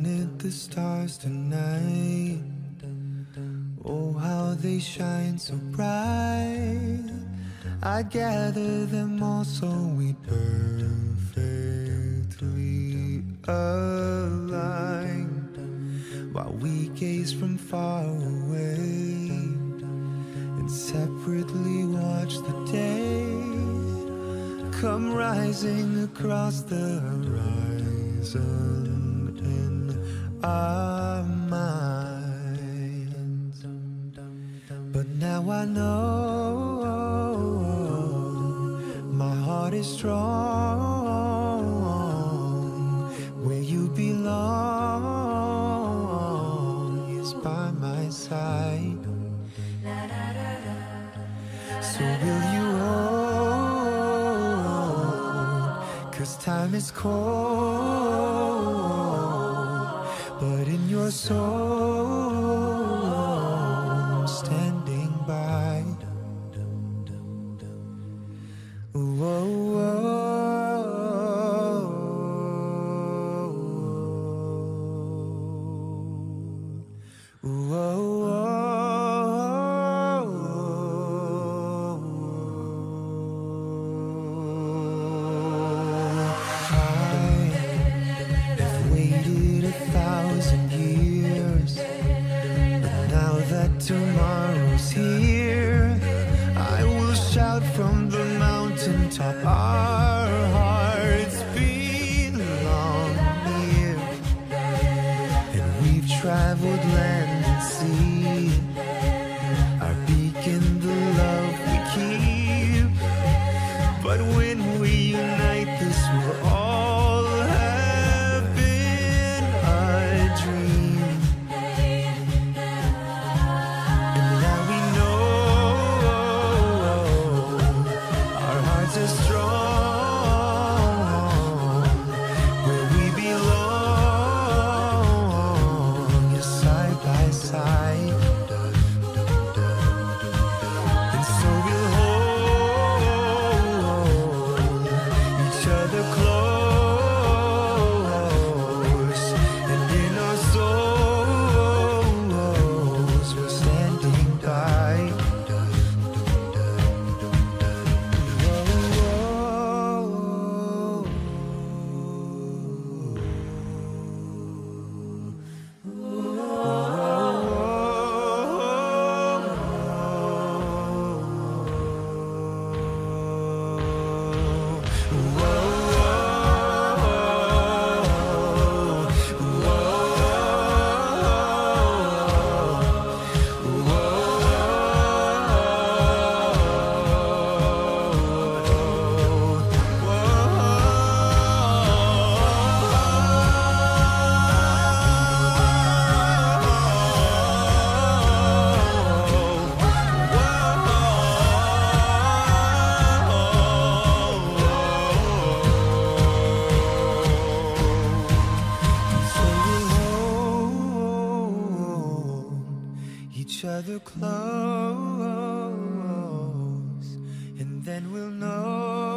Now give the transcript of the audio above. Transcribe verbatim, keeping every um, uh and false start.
counted the stars tonight. Oh, how they shine so bright. I'd gather them all so we'd perfectly align, while we gaze from far away and separately watch the day come rising across the horizon in our minds. But now I know my heart is strong. Where you belong is by my side. So will you hold? 'Cause time is cold, but in your soul, standing by. Ooh, oh, oh. Ooh, oh, oh. Tomorrow's here. I will shout from the mountaintop. Our hearts belong here, and we've traveled land and sea. Our beacon, the love we keep. But when we unite, this will all have been a dream. Other close, and then we'll know